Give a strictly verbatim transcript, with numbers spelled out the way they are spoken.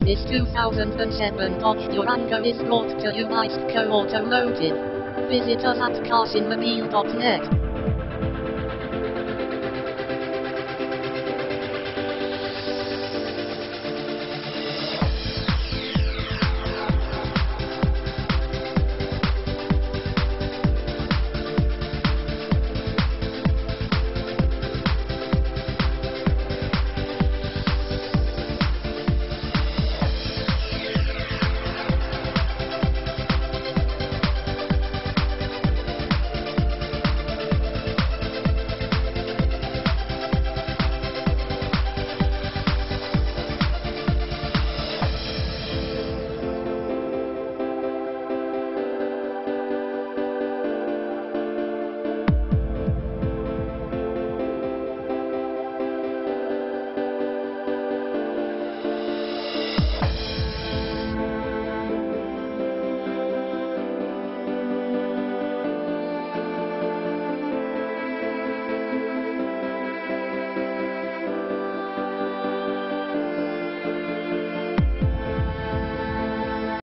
This two thousand seven Dodge Durango is brought to you by S K C O Automotive. Visit us at cars in mobile dot net.